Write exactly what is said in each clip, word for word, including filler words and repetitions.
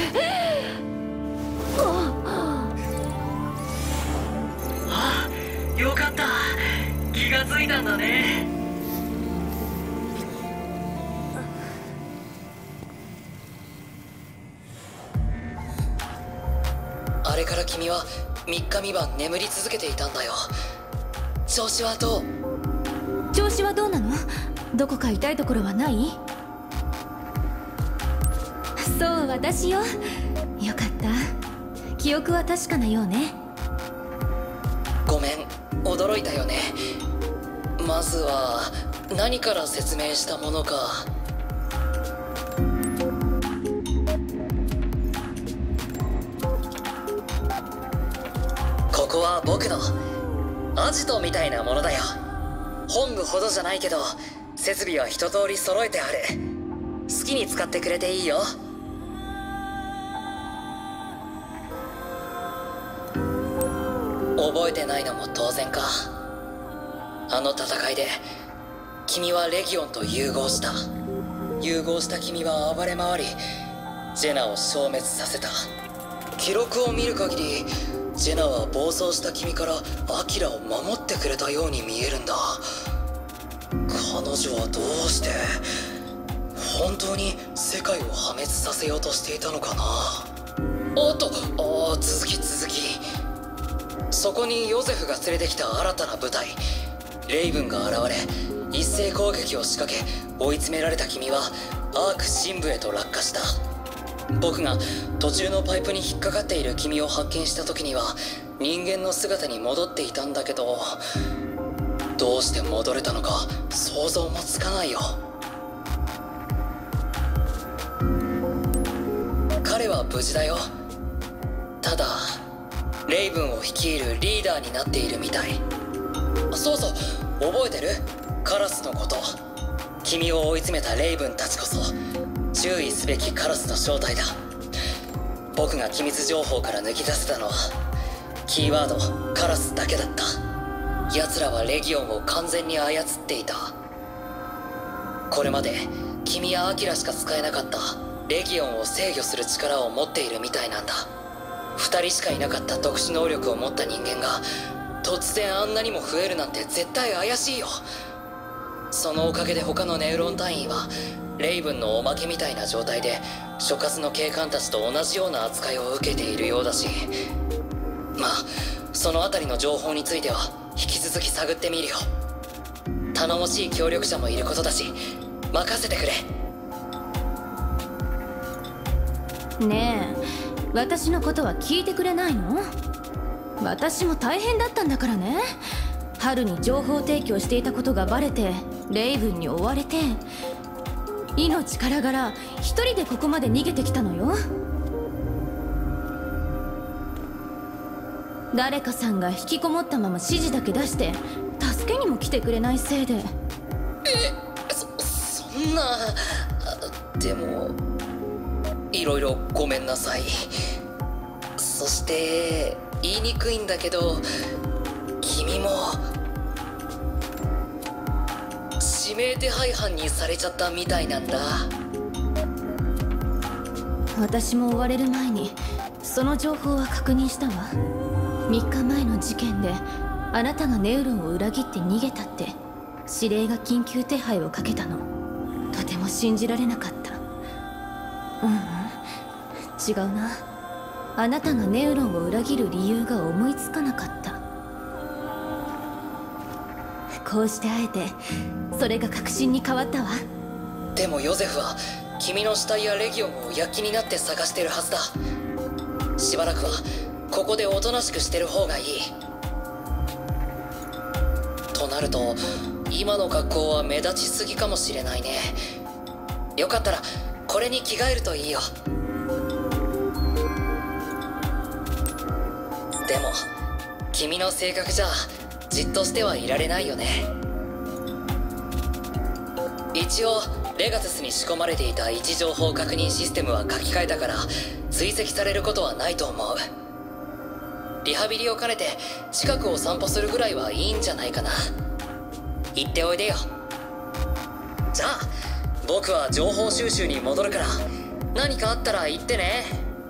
あ、よかった。気がついたんだね。 あれから君はみっかみばん眠り続けていたんだよ。調子はどう？ 調子はどうなの？どこか痛いところはない？そう、私よ。よかった。記憶は確かなようね。 ごめん、驚いたよね。まずは何から説明したものか。ここは僕のアジトみたいなものだよ。本部ほどじゃないけど設備は一通り揃えてある。好きに使ってくれていいよ。覚えてないのも当然か。あの戦いで君はレギオンと融合した。融合した君は暴れ回りジェナを消滅させた。記録を見る限りジェナは暴走した君からアキラを守ってくれたように見えるんだ。彼女はどうして本当に世界を破滅させようとしていたのかな。おっと、あ、続き続き。そこにヨゼフが連れてきた新たな部隊レイブンが現れ一斉攻撃を仕掛け追い詰められた君はアーク深部へと落下した。僕が途中のパイプに引っかかっている君を発見した時には人間の姿に戻っていたんだけど、どうして戻れたのか想像もつかないよ。彼は無事だよ。ただレイブンを率いるリーダーになっているみたい。そうそう、覚えてる？カラスのこと。君を追い詰めたレイブンたちこそ注意すべきカラスの正体だ。僕が機密情報から抜き出せたのはキーワードカラスだけだった。奴らはレギオンを完全に操っていた。これまで君やアキラしか使えなかったレギオンを制御する力を持っているみたいなんだ。二人しかいなかった特殊能力を持った人間が突然あんなにも増えるなんて絶対怪しいよ。そのおかげで他のネウロン隊員はレイブンのおまけみたいな状態で所轄の警官たちと同じような扱いを受けているようだし、まあそのあたりの情報については引き続き探ってみるよ。頼もしい協力者もいることだし任せてくれ。 ねえ、私のことは聞いてくれないの？私も大変だったんだからね。春に情報提供していたことがバレてレイブンに追われて命からがら一人でここまで逃げてきたのよ。誰かさんが引きこもったまま指示だけ出して助けにも来てくれないせいで。 え、そそんな。でもいろいろごめんなさい。そして言いにくいんだけど君も指名手配犯にされちゃったみたいなんだ。 私も追われる前にその情報は確認したわ。みっかまえの事件であなたがネウロンを裏切って逃げたって指令が緊急手配をかけたの。とても信じられなかった。ううん、違うな。あなたがネウロンを裏切る理由が思いつかなかった。こうしてあえてそれが確信に変わったわ。 でもヨゼフは君の死体やレギオンを躍起になって探してるはずだ。しばらくはここでおとなしくしてる方がいい。となると今の格好は目立ちすぎかもしれないね。よかったらこれに着替えるといいよ。でも君の性格じゃじっとしてはいられないよね。一応レガセスに仕込まれていた位置情報確認システムは書き換えたから追跡されることはないと思う。リハビリを兼ねて近くを散歩するぐらいはいいんじゃないかな。行っておいでよ。じゃあ僕は情報収集に戻るから何かあったら言ってね。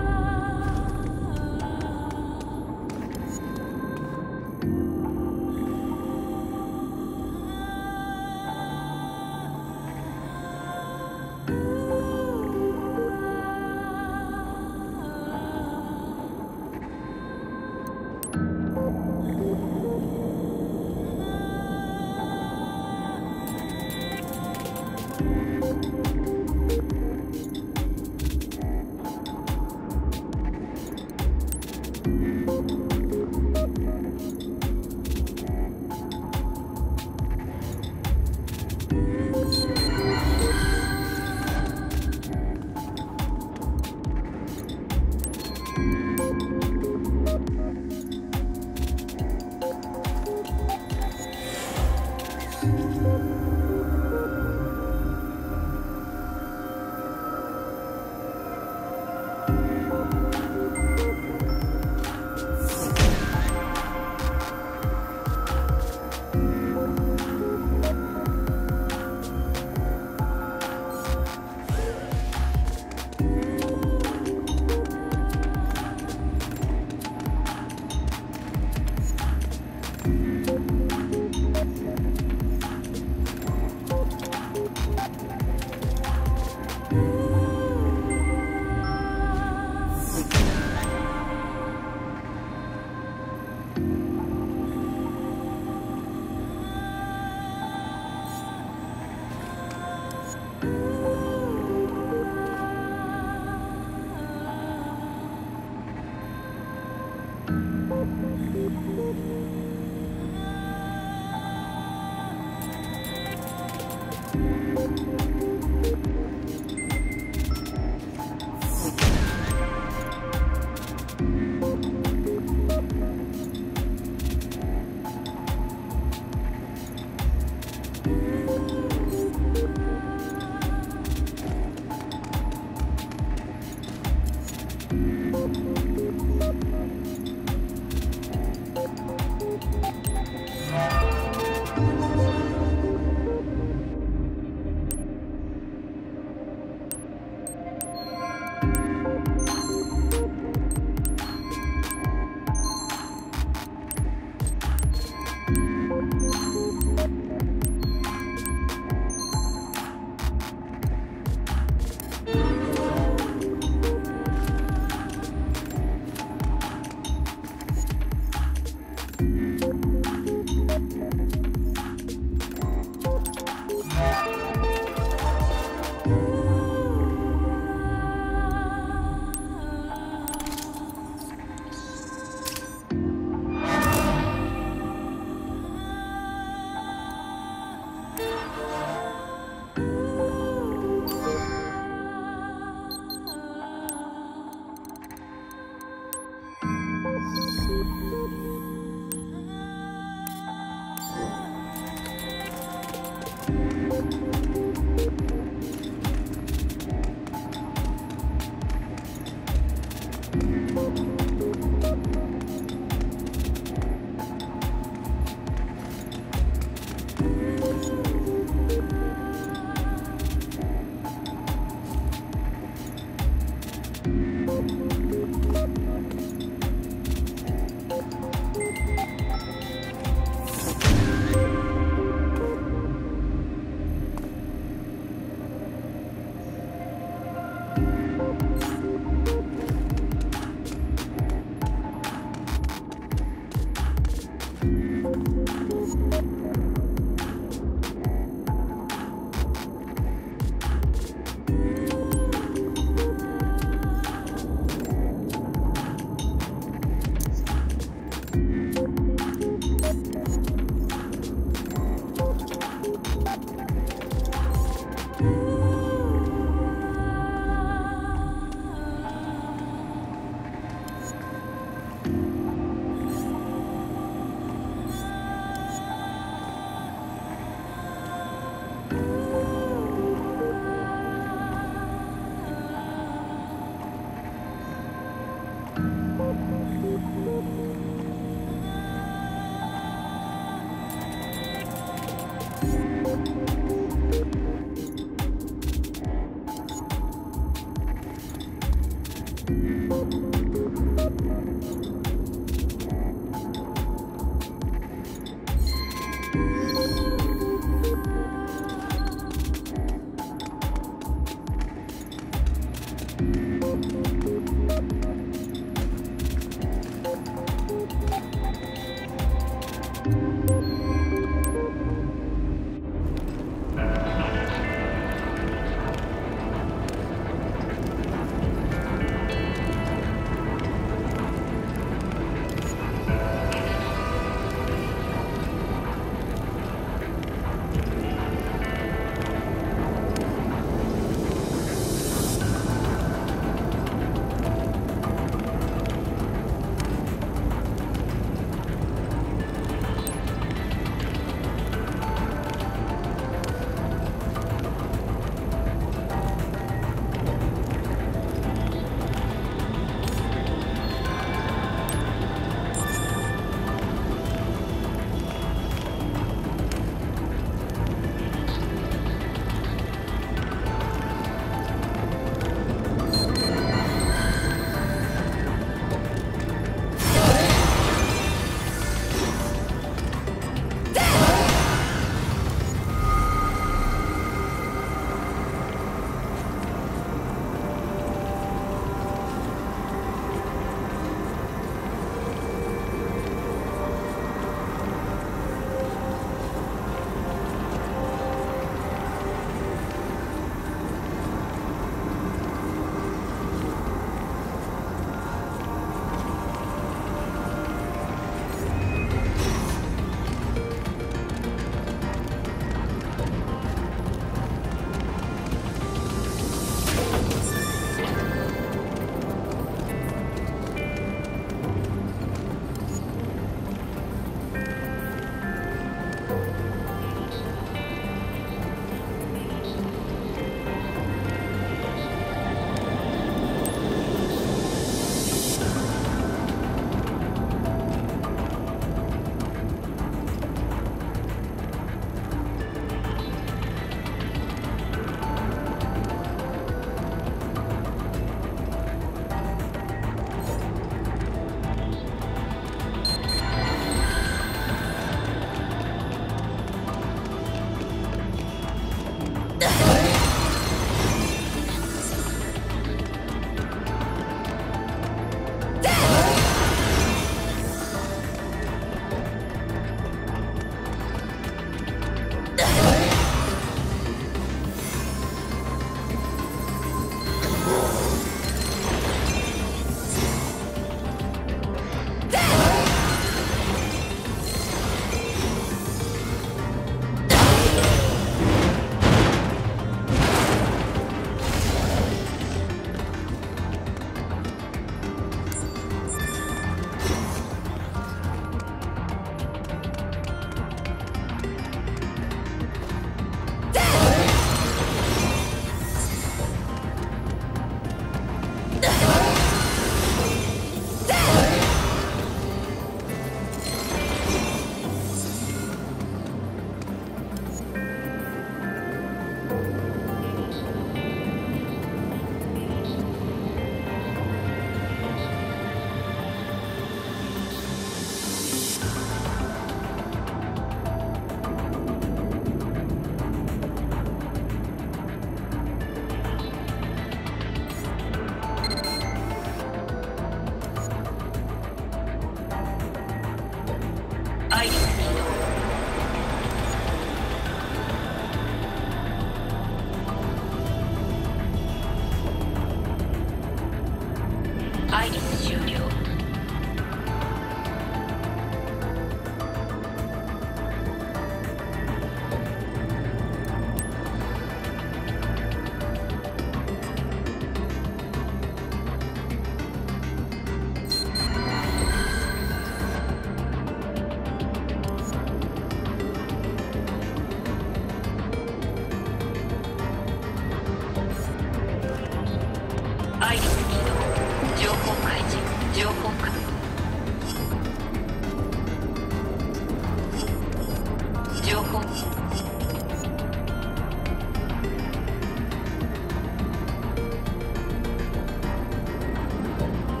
「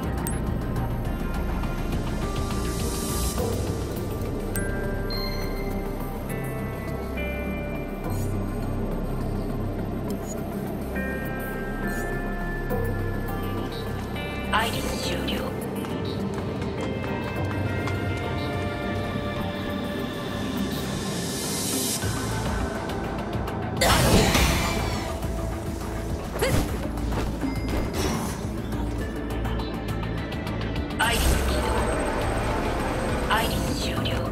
アイリス終了。アイリス起動。アイリス終了。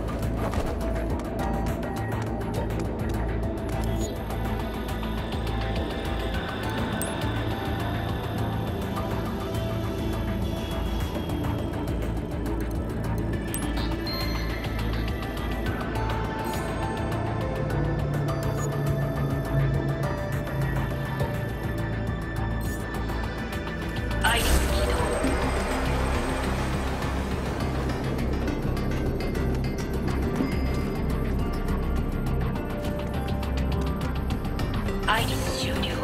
アイリス起動。アイリス終了。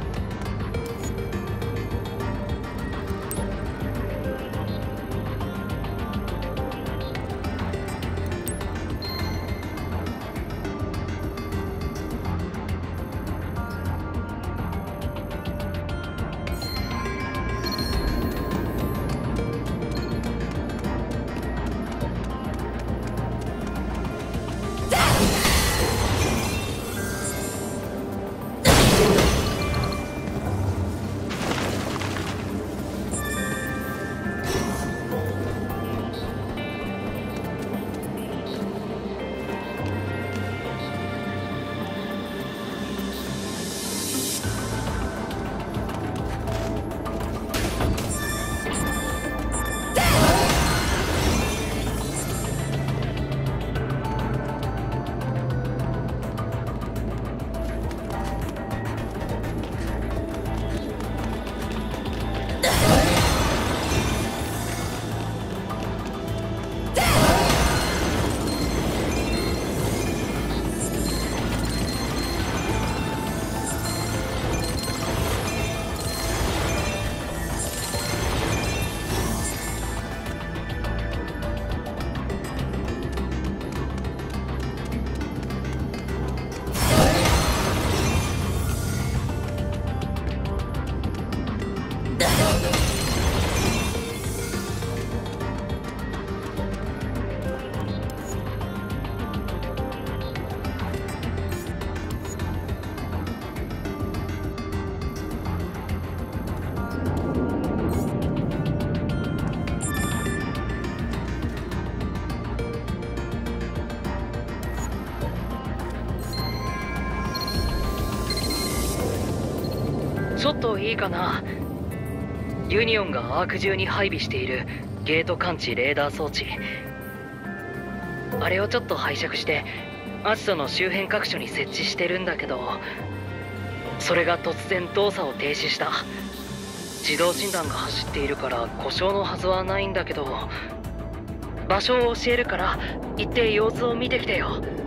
ちょっといいかな。ユニオンがアーク中に配備しているゲート感知レーダー装置、あれをちょっと拝借してアジトの周辺各所に設置してるんだけど、それが突然動作を停止した。自動診断が走っているから故障のはずはないんだけど、場所を教えるから行って様子を見てきてよ。